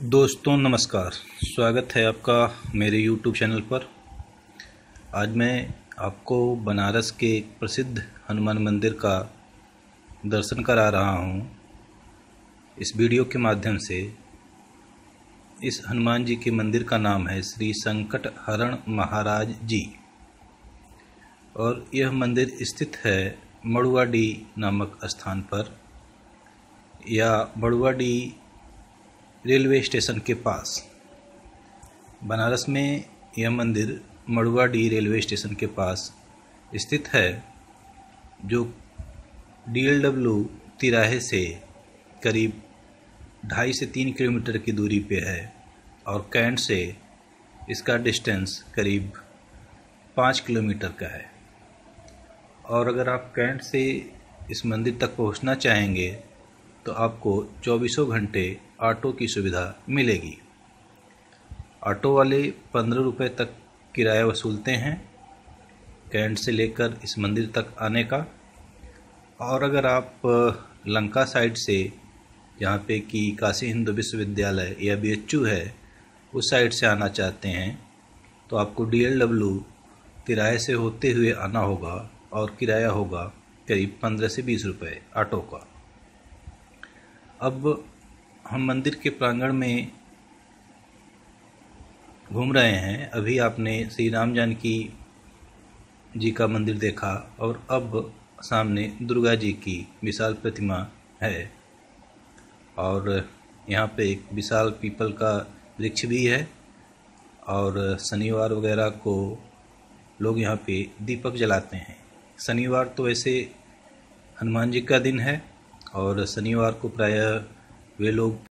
दोस्तों नमस्कार। स्वागत है आपका मेरे YouTube चैनल पर। आज मैं आपको बनारस के एक प्रसिद्ध हनुमान मंदिर का दर्शन करा रहा हूँ इस वीडियो के माध्यम से। इस हनुमान जी के मंदिर का नाम है श्री संकट हारण महाराज जी और यह मंदिर स्थित है मंडुआडेह नामक स्थान पर या मंडुआडेह रेलवे स्टेशन के पास। बनारस में यह मंदिर मंडुआडेह रेलवे स्टेशन के पास स्थित है, जो DLW तिराहे से करीब 2.5 से 3 किलोमीटर की दूरी पे है और कैंट से इसका डिस्टेंस करीब 5 किलोमीटर का है। और अगर आप कैंट से इस मंदिर तक पहुंचना चाहेंगे तो आपको 24 घंटे ऑटो की सुविधा मिलेगी। ऑटो वाले 15 रुपये तक किराया वसूलते हैं कैंट से लेकर इस मंदिर तक आने का। और अगर आप लंका साइड से, जहाँ पे कि काशी हिंदू विश्वविद्यालय या BHU है, उस साइड से आना चाहते हैं तो आपको DLW तिराहे से होते हुए आना होगा और किराया होगा करीब 15 से 20 रुपये ऑटो का। अब हम मंदिर के प्रांगण में घूम रहे हैं। अभी आपने श्री राम जानकी जी का मंदिर देखा और अब सामने दुर्गा जी की विशाल प्रतिमा है और यहाँ पे एक विशाल पीपल का वृक्ष भी है। और शनिवार वगैरह को लोग यहाँ पे दीपक जलाते हैं। शनिवार तो वैसे हनुमान जी का दिन है और शनिवार को प्रायः वे लोग